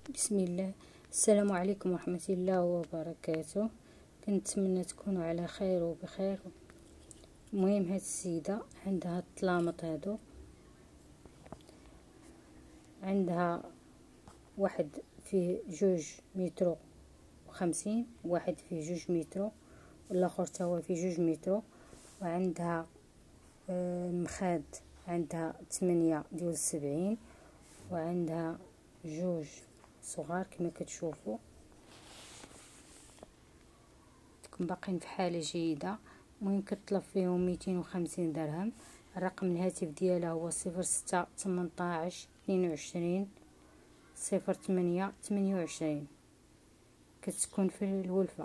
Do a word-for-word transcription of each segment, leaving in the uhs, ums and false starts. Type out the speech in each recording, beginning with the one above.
بسم الله. السلام عليكم ورحمة الله وبركاته. كنتمنى تكونوا على خير وبخير. المهم هاد السيدة عندها الطلامط هادو، عندها واحد فيه جوج مترو وخمسين، واحد فيه جوج مترو والاخر تاهو فيه جوج مترو، وعندها المخاد عندها تمنية ديال السبعين، وعندها جوج صغار كما كتشوفوا، باقين في حاله جيده. المهم كتطلب فيهم مئتين وخمسين درهم. الرقم الهاتف ديالها هو صفر ستة ثمنطاش اثنين وعشرين صفر ثمانية ثمانية وعشرين. كتكون في الولفة.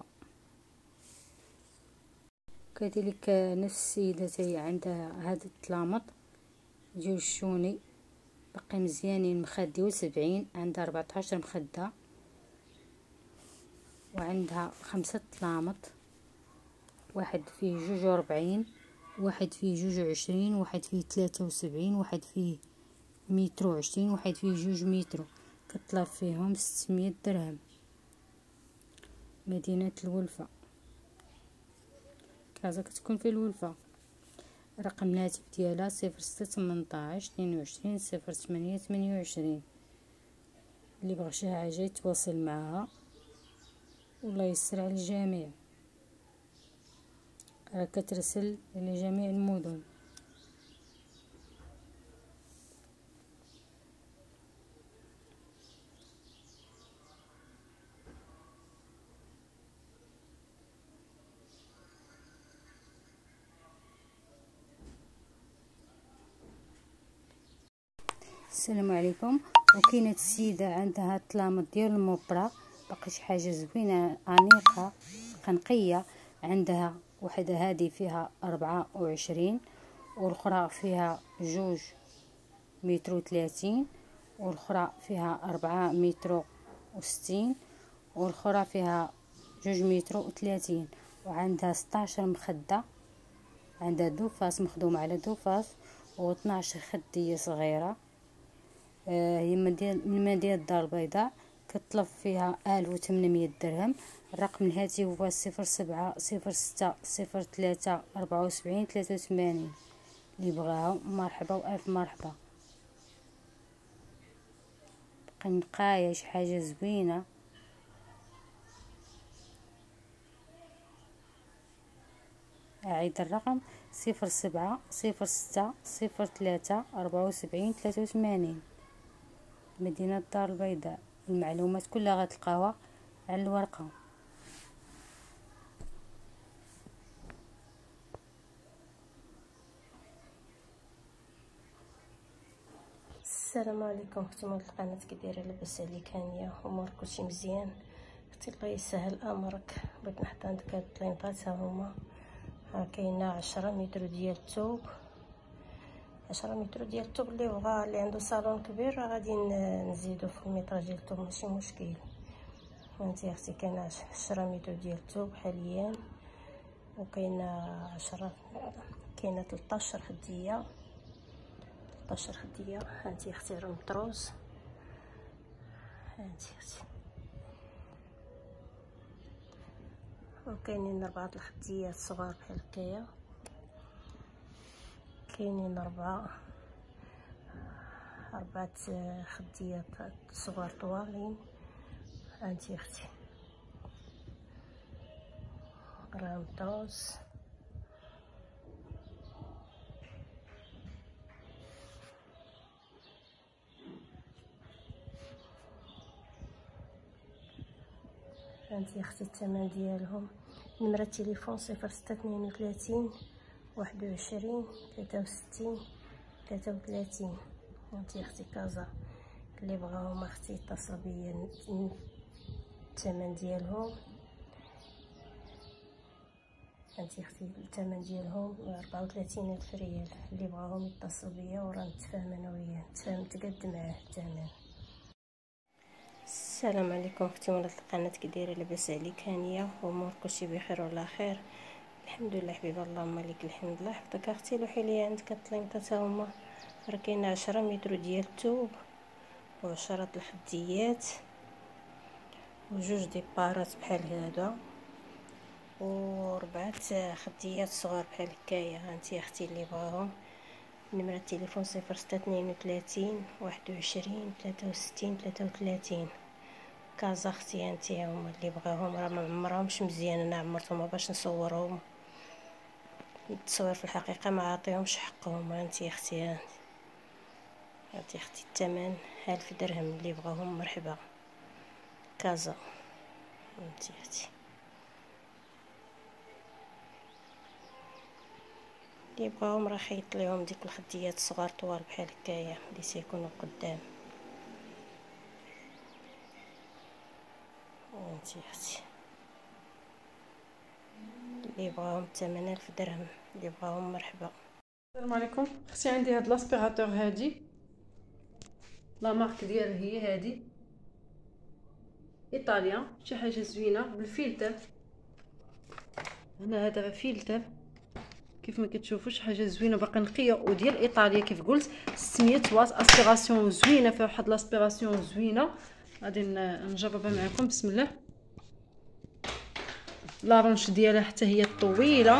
كذلك نفس السيدة هي عندها هاد الطلامط ديال الشوني باقي مزيانين، المخاد ديال سبعين، عندها أربعطاش مخده، وعندها خمسة طلامط، واحد فيه جوج وربعين، واحد فيه جوج وعشرين، واحد فيه ثلاثة وسبعين، واحد فيه متر وعشرين، واحد فيه جوج مترو. كطلب فيهم ستمية درهم. مدينة الولفة، كازا كتكون في الولفة. رقم الهاتف ديالها صفر ستة ثمنطاش اثنين وعشرين صفر ثمانية ثمانية وعشرين. اللي بغى شي حاجه يتواصل معها. والله يسر على الجميع. راه كترسل لجميع المدن. السلام عليكم. وكاينه السيده عندها الطلامط ديال المبرة، باقي شي حاجه زوينه انيقه قنقيه. عندها وحده هذه فيها أربعة وعشرين، والاخرى فيها جوج متر وثلاثين، والاخرى فيها أربعة متر وستين، والاخرى فيها جوج متر وثلاثين. وعندها ستاش مخده، عندها دوفاس مخدوم على دوفاس، واثناش خديه صغيره. آه هي من مدينه الدار البيضاء. كتطلب فيها ألف وثمانمية درهم. الرقم الهاتفي هو صفر سبعة صفر ستة صفر ثلاثة أربعة وسبعين ثلاثة وثمانين. اللي بغاها مرحبا والف مرحبا. قنقايه شي حاجه زوينه. أعيد الرقم صفر سبعة صفر ستة صفر ثلاثة أربعة وسبعين ثلاثة وثمانين. مدينة الدار البيضاء. المعلومات كلها غتلقاوها على الورقة. السلام عليكم. اختي مال القناه كي دايره؟ لاباس عليك؟ هانيه امورك كلشي مزيان؟ اختي الله يسهل امرك. بغيت نحط عندك هاد الطلينطات ها هما. ها كاينه عشرة متر ديال الثوب، عشرة متر ديال الثوب. اللي بغا اللي عنده صالون كبير راه غادي نزيدو في المتر ديال الثوب، ماشي مشكل. فهمتي اختي؟ كاينه عشرة متر ديال الثوب حاليا، وكاينه عشرة، كاينه ثلاثطاش خديه، ثلاثطاش خديه. هانتي اختي راه مطروز. هانتي اختي. وكاينين ربعة الخديات صغار بحال هكايا، كاينين ربعة أربعة خديات صغار طوالين. هانتي اختي راه مطروز. هانتي اختي الثمن ديالهم. نمرة التليفون صفر ستة اثنين وثلاثين واحد وعشرين ثلاثة وستين ثلاثة وثلاثين. هانتي اختي كازا. اللي بغاهم اختي يتصل بيا. الثمن ديالهم هانتي اختي الثمن ديالهم أربعة وثلاثين ألف ريال. اللي بغاهم يتصل بيا وراه نتفاهم انا وياه، نتفاهم تقد معاه الثمن. السلام عليكم اختي ولات القناه كي دايره؟ لاباس عليك؟ هانيه امور كلشي بخير وعلى خير؟ الحمد لله حبيبه، اللهم لك الحمد. الله يحفظك اختي. لوحي لي عندك الطلينطات ها هما. راه كاينه عشرة متر ديال الثوب وعشرة الخديات. وجوج ديبارات بحال هذا وربعة خديات صغار بحال هكايا. هانتي اختي اللي بغاهم. نمرة التليفون صفر ستة اثنين وثلاثين واحد وعشرين ثلاثة وستين ثلاثة وثلاثين. كازا اختي. هانتي هما اللي بغاهم، راه ما عمرهمش مزيان، انا عمرتهم باش نصورهم. التصوير في الحقيقه ما عاطيهمش حقهم. هانتي اختي. هانتي هانتي اختي الثمن ألف درهم. اللي بغاهم مرحبا. كازا. هانتي اختي اللي بغاهم راه خيط ليهم ديك الخديات الصغار طوال بحال هكايا اللي سيكونوا قدام. هانتي اختي اللي بغاهم الثمن ألف درهم. اللي بغاهم مرحبا. السلام عليكم. اختي عندي هاد لاسبيراتور هادي، لا مارك ديالها هي هادي، ايطاليا، شي حاجه زوينه بالفلتر. هنا هذا فلتر كيف ما كتشوفوا، شي حاجه زوينه باقا نقيه وديال ايطاليا كيف قلت. ستمية واط، اسبيراسيون زوينه، فيها واحد لاسبيراسيون زوينه. غادي نجربها معكم. بسم الله. لارونش ديالها حتى هي طويله.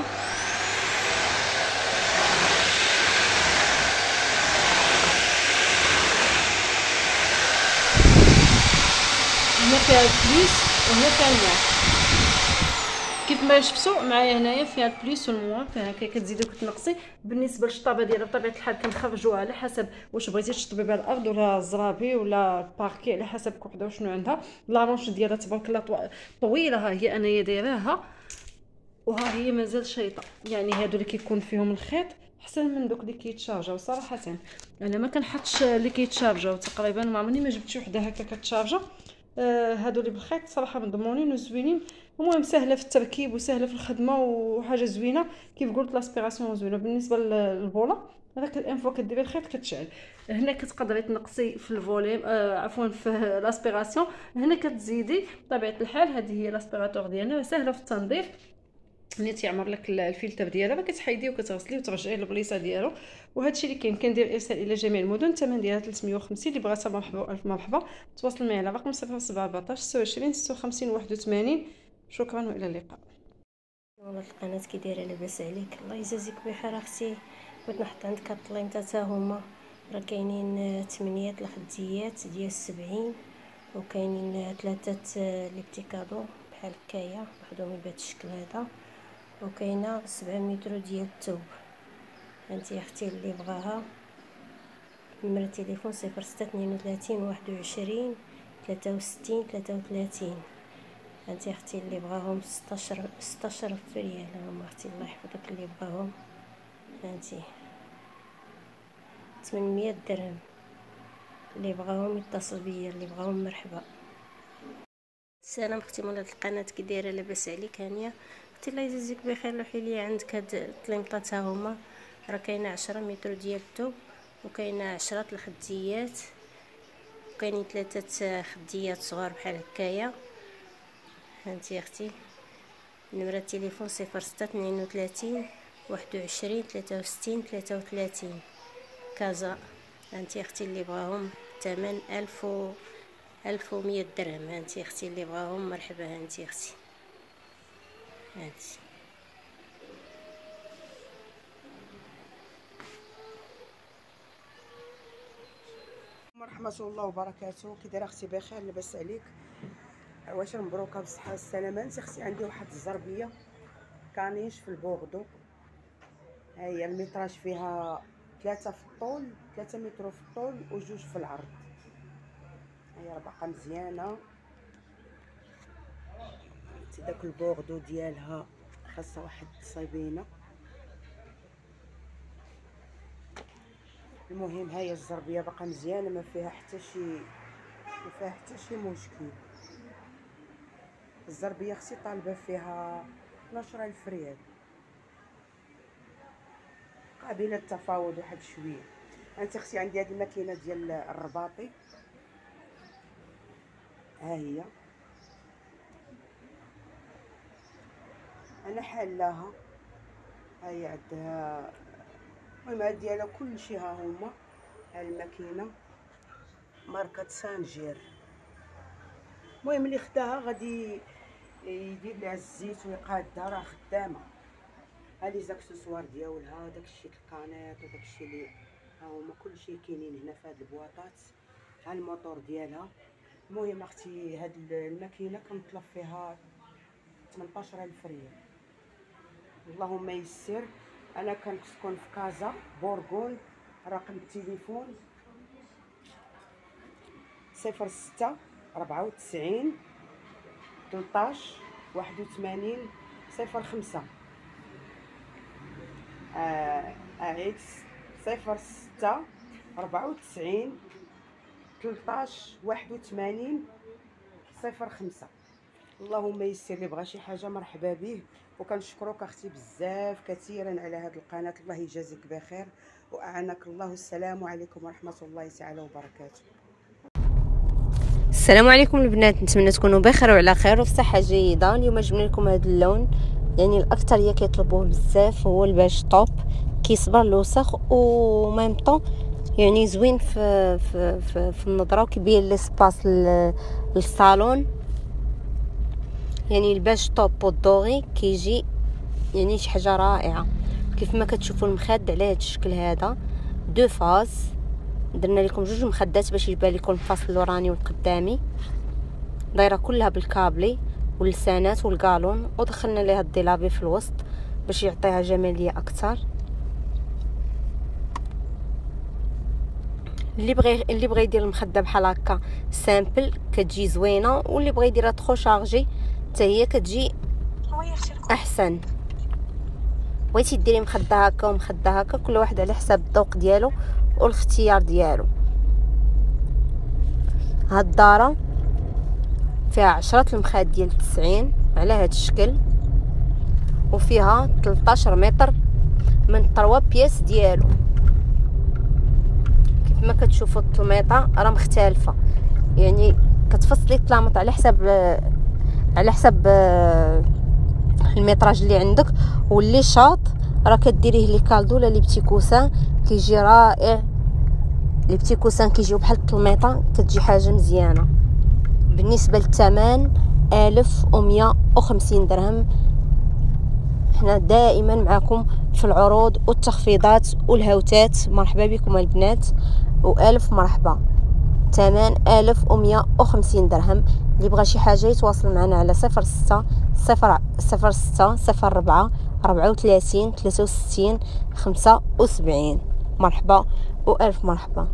هنا فيها البليس وهنا فيها الموان. كيف ما شفتوا معايا هنايا فيها البليس والموان، فيها هكا كتزيدي وكتنقصي. بالنسبه للشطابه ديالها بطبيعه الحال كنخرجوها على حسب واش بغيتي تشطبي بها الارض ولا الزرابي ولا الباركي، على حسب كل وحده وشنو عندها. لارونش ديالها تبارك الله طويله. ها هي انايا دايراها وها هي مازال شيطه. يعني هادو اللي كيكون فيهم الخيط احسن من دوك اللي كيتشارجاو صراحه. انا ما كنحطش اللي كيتشارجاو تقريبا، ما عمرني ما جبت شي وحده هكا كتشارجا. آه هادو اللي بالخيط صراحه مضمونين وزوينين. المهم سهله في التركيب وسهله في الخدمه وحاجه زوينه. كيف قلت لاسبيراسيون زوينه. بالنسبه للبوله هذاك الانفو كديري الخيط كتشعل. هنا كتقدري تنقصي في الفوليم، آه عفوا في لاسبيراسيون. هنا كتزيدي بطبيعه الحال. هذه هي لاسبيراتور ديالنا، سهله في التنظيف. ملي تيعمر لك الفلتر ديالها كتحيديه وكتغسليه وترجعيه للبليصه ديالو. وهذا الشيء اللي كاين. كندير ارسال الى جميع المدن. الثمن ديالها ثلاثمية وخمسين. اللي بغاتها مرحبا الف مرحبا. تواصل معي على رقم صفر سبعة أربعطاش ستة وعشرين ستة وخمسين واحد وثمانين. شكرا والى اللقاء. والله القناه كي دايره لاباس عليك؟ الله يجازيك بخير اختي. بغيت نحط عندك هاد الطليمطه حتى هما. راه كاينين ثمانية الخديات ديال سبعين وكاينين ثلاثه لي بتي كادو بحال هكايا وحدهم بهذا الشكل هذا. وكاينه سبعة متر ديال الثوب. هانتي اختي اللي بغاها. نمرة التليفون صفر ستة اثنين وثلاثين واحد وعشرين ثلاثة وستين ثلاثة وثلاثين. هانتي اختي اللي بغاهم ستاشر ستاشر ألف ريال. هما اختي الله يحفظك اللي بغاهم. هانتي ثمنمية درهم. اللي بغاهم يتصل بيا. اللي بغاهم مرحبا. السلام اختي مولات القناه كي دايره لاباس عليك؟ هانيه اختي الله يجازيك بخير. لوحي لي عندك هاد الطليمطات ها هما. راه كاينه عشرة متر ديال الثوب وكاينه عشرة الخديات وكاينين ثلاثه خديات صغار بحال هكايا. هانتي اختي نمرة التليفون صفر ستة اثنين وثلاثين واحد وعشرين ثلاثة وستين ثلاثة وثلاثين. كازا. هانتي اختي اللي بغاهم الثمن ألف و ألف ومية درهم. هانتي اختي اللي بغاهم مرحبا. هانتي اختي. هانتي ورحمة الله وبركاته. كي دايره اختي؟ بخير لاباس عليك؟ واش مبروكه بالصحه والسلامه. انت اختي عندي واحد الزربيه كانيش في البوغدو. ها هي الميتراج فيها ثلاثة في الطول، ثلاثة متر في الطول وجوج في العرض. هي راه باقا مزيانه. داك البوغدو ديالها خاصها واحد الصيبينه. المهم ها هي الزربيه باقا مزيانه، ما فيها حتى شي ما فيها حتى شي مشكل. الزربيه اختي طالبه فيها اثناش ألف ريال، قابله للتفاوض واحد شويه. انت اختي عندي هذه الماكينه ديال الرباطي. ها هي انا حلاها. ها هي عندها المهم ديالها كلشي. ها هما. ها الماكينه ماركه سانجير. المهم اللي خداها غادي يدير لها الزيت ويقادها، راه خدامه. ها لي زاكسسوار ديالها، داكشي الكانيط وداكشي اللي ها هما كلشي كاينين هنا في هاد البواطات. ها الموتور ديالها. المهم اختي هاد الماكينه كنطلب فيها ثمنطاش ألف ريال. اللهم يسر. انا كنسكن في كازا بورغون. رقم التليفون صفر ستة ربعة وتسعين تلطاش واحد وثمانين صفر خمسة. أعيد صفر ستة ربعة وتسعين تلطاش واحد وثمانين صفر خمسة. اللهم يسر. اللي بغى شي حاجه مرحبا به. وكنشكروك اختي بزاف كثيرا على هذه القناه. الله يجازيك بخير واعانك الله. السلام عليكم ورحمه الله تعالى وبركاته. السلام عليكم البنات، نتمنى تكونوا بخير وعلى خير وفي صحه جيده. اليوم جبنا لكم هذا اللون، يعني الاكثريه كيطلبوه بزاف، هو الباج طوب. كيصبر الوسخ و ميم طون يعني زوين في في في, في النظره، وكيبين ليسباس للصالون. يعني الباج طوب والدوغي كيجي يعني شي حاجه رائعه. كيف ما كتشوفوا المخد على هذا الشكل هذا دو فاز. درنا لكم جوج مخدات باش يبان لكم الفاصل الوراني والقدامي. دايره كلها بالكابلي واللسانات والقالون، ودخلنا ليها الديلابي في الوسط باش يعطيها جماليه اكثر. اللي بغى اللي بغى يدير المخده بحال هكا سامبل كتجي زوينه، واللي بغى يديرها تخو شارجي حتى هي كتجي احسن. بغيتي ديري مخده هكا ومخده هكا، كل واحد على حساب الذوق ديالو والاختيار ديالو. هاد الداره فيها عشرة المخاد ديال تسعين على هاد الشكل، وفيها ثلاثة عشر متر من الطروا بياس ديالو. كيف ما كتشوفوا التلميطه راه مختلفه، يعني كتفصلي الطلامط على حساب على حساب الميطراج اللي عندك. واللي شاط راه كديريه لي كالدو ولا لي بتي كوسان، كيجي رائع. لي بتي كوسان كيجيو بحال التلميطه، كتجي حاجه مزيانه. بالنسبه للثمن ألف ومية وخمسين درهم. حنا دائما معكم في العروض والتخفيضات والهوتات. مرحبا بكم البنات والف مرحبا. ثمن ألف ومية وخمسين درهم. اللي بغى شي حاجه يتواصل معنا على صفر ستة صفر صفر ستة صفر أربعة أربعة وثلاثين ثلاثة وستين خمسة وسبعين. مرحبا والف مرحبا.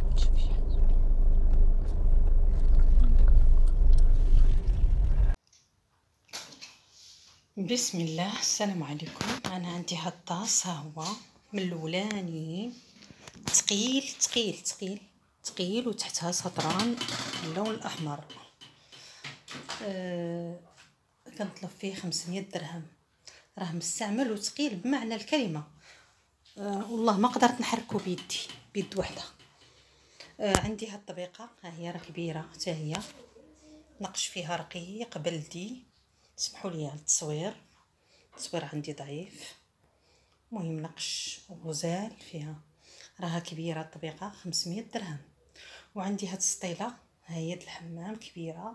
بسم الله. السلام عليكم. انا عندي هاد الطاس، ها هو من الاولانيين، ثقيل ثقيل ثقيل ثقيل وتحتها سطران اللون الاحمر. أه كنطلب فيه خمسمية درهم. راه مستعمل وثقيل بمعنى الكلمه. أه والله ما قدرت نحركه بيدي بيد وحده. أه عندي هاد الطبيقه، ها هي راه كبيره حتى هي، نقش فيها رقيق بلدي. سمحوا لي على التصوير، التصوير عندي ضعيف. مهم نقش غزال فيها، راها كبيره الطبيقه. خمسمية درهم. وعندي هاد السطيله، ها هي د الحمام كبيره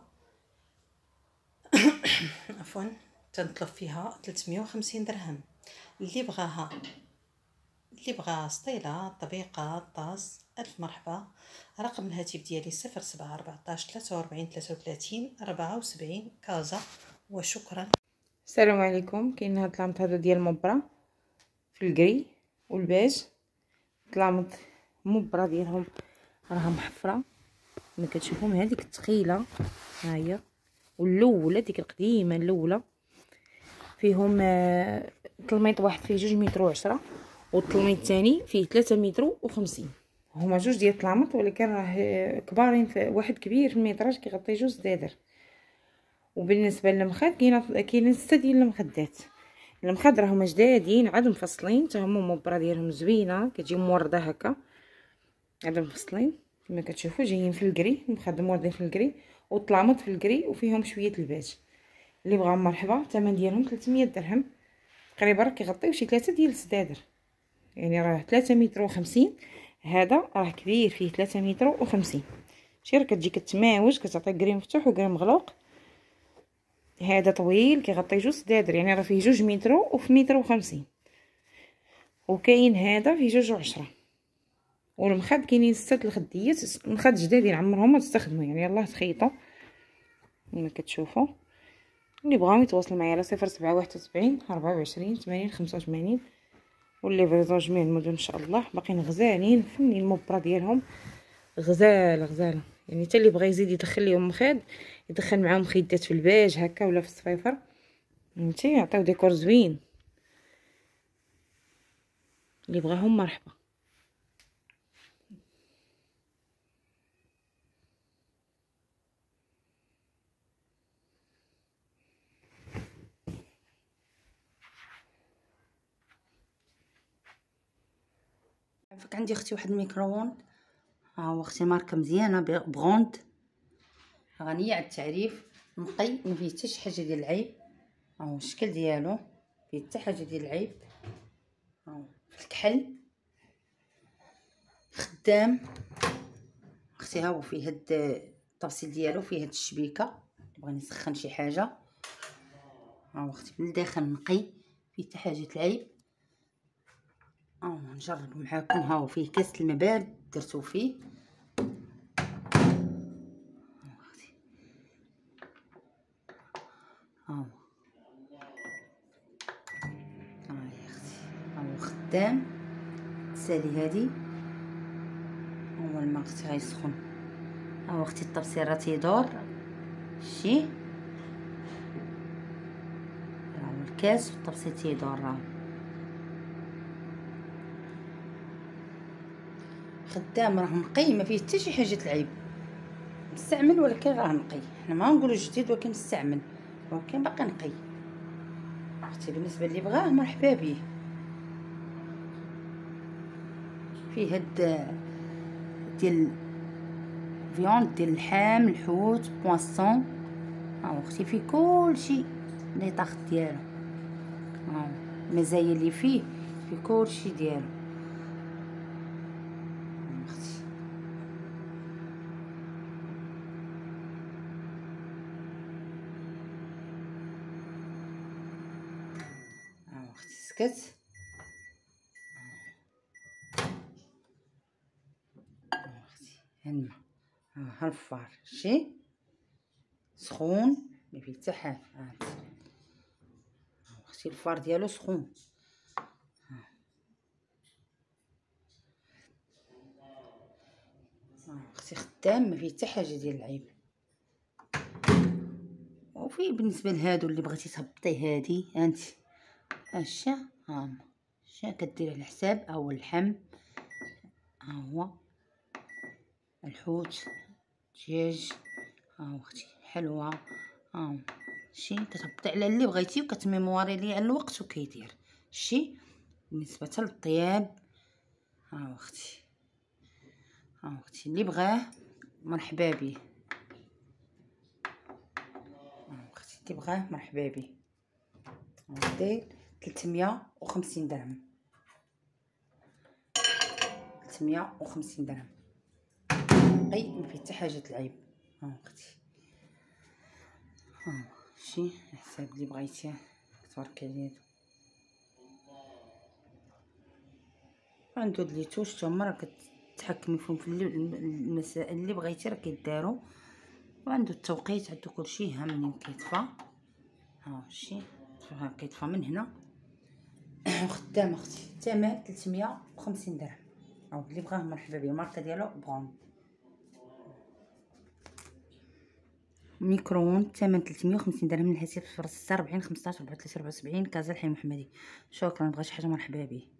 عفوا، تنطلب فيها ثلاثمية وخمسين درهم. اللي بغاها اللي بغا سطيله طبيقه طاس الف مرحبا. رقم الهاتف ديالي صفر سبعة أربعطاش ثلاثة وأربعين ثلاثة وثلاثين أربعة وسبعين كازا. وشكرا. السلام عليكم. كاين هاد الطلامط هذا ديال مبرة في الكري والباج. طلامط مبرة ديالهم راها محفره كما كتشوفوا. هذيك الثقيله ها هي، والاولى ديك القديمه الاولى فيهم تلميط واحد فيه جوج متر وعشرة، والتلميط الثاني فيه ثلاثة متر وخمسين. هما جوج ديال الطلامط، ولكن راه كبارين، واحد كبير في الميطراج كيغطي جوج دادر. وبالنسبه للمخاد كاينه كاينين سته ديال المخدات. المخاد راهم جدادين عاد مفصلين، حتى هما مبره ديالهم زوينه، كتجي مورده هكا عاد مفصلين كما كتشوفوا. جايين في الكري، المخاد موردين في الكري والطلامط في الكري، وفيهم شويه الباج. اللي بغاهم مرحبا. الثمن ديالهم ثلاثمية درهم تقريبا، راه كيغطيو شي ثلاثه ديال السدادر. يعني راه ثلاثة متر وخمسين، هذا راه كبير فيه ثلاثة متر وخمسين. شي راه كتجي كتماوج، كتعطي كري مفتوح وكري مغلوق. هذا طويل كيغطي جوج سدادر، يعني راه فيه جوج مترو وفي متر وخمسين، وكاين هذا فيه جوج وعشرة. والمخد كاينين ستة الخديات، المخد جدادين عمرهم ما تستخدموا، يعني يلاه تخيطوا كما كتشوفوا. اللي بغاو يتواصلوا معايا على صفر سبعة واحد وسبعين أربعة وعشرين ثمانين خمسة وثمانين، والليفريزون جميع المدن ان شاء الله. باقيين غزالين فني المبرة ديالهم، غزاله غزاله. يعني حتى اللي بغى يزيد يدخل ليهم مخاد يدخل معاهم خيدات في الباج هكا ولا في الصفيفر، فهمتي، يعطيو ديكور زوين. اللي بغاهم مرحبا. عافاك عندي اختي واحد الميكرووند، ها هو اختي ماركه مزيانه بغوند، غنيه على التعريف، نقي ما فيه حتى شي حاجه ديال العيب. ها هو الشكل ديالو فيه حتى حاجه ديال العيب. ها هو في الكحل خدام اختي. ها هو فيه هاد الطبسيل ديالو، فيه هاد الشبيكه بغاني نسخن شي حاجه. ها هو اختي من الداخل نقي فيه حتى حاجه العيب. اه نجرب معاكم. ها هو فيه كاس الماء بارد درتو فيه. ها هو ها يا اختي، ها هو خدام تسالي هادي. هو الماء اختي غيسخن. ها هو اختي الطبسيل راه تيدور شتي، ها هو الكاس والطبسيل تيدور. راه خدام راه نقي ما فيه حتى شي حاجه العيب، مستعمل ولكن راه نقي. حنا ما نقولوا جديد ولكن مستعمل ولكن باقي نقي. اختي بالنسبه اللي بغاه مرحبا به. فيه هاد ديال فيوند ديال اللحم، الحوت، بواسون. ها هو اختي فيه كلشي لي طاخ ديالو. ها هو المزايا اللي فيه، فيه كلشي ديالو. اختي ها هو اختي سكت. ها اختي هالماء، ها الفار شتي سخون ما فيه حتى حاجه. ها اختي الفار ديالو سخون. ها اختي خدام ما فيه حتى حاجه ديال العيب. وفي بالنسبه لهادو اللي بغيتي تهبطي هادي انت هاشا، ها شا كديري على حساب. ها هو اللحم، ها هو الحوت، دجاج، ها هو اختي حلوه. ها هو شي كتهبطي على اللي بغيتي وكتميمواري ليه على الوقت وكيدير شي. بالنسبه للطياب ها هو اختي، ها هو اختي اللي بغاه مرحبا به. ها اختي اللي بغاه مرحبا به. ندير ثلاثمية وخمسين درهم، ثلاثمية وخمسين درهم نقي ما فيه حتى حاجه العيب. ها اختي ها شي حساب اللي بغيتيه تبارك عليه. عنده هاد لي توش تا هما راه كتحكمي فيهم في المسائل اللي بغيتي راه كيداروا. وعنده التوقيت، عنده كلشي. ها منين كيطفى، ها شي ها كيطفى من هنا. وخدام اختي الثمن ثلاثمية وخمسين درهم. او اللي بغاه مرحبا به. الماركه ديالو بغون. ميكرووند الثمن ثلاثمية وخمسين درهم من الهاتف صفر ستة أربعين خمسطاش أربعة وثلاثين أربعة وسبعين كازا الحي محمدي. شكرا. بغا شي حاجه مرحبا به.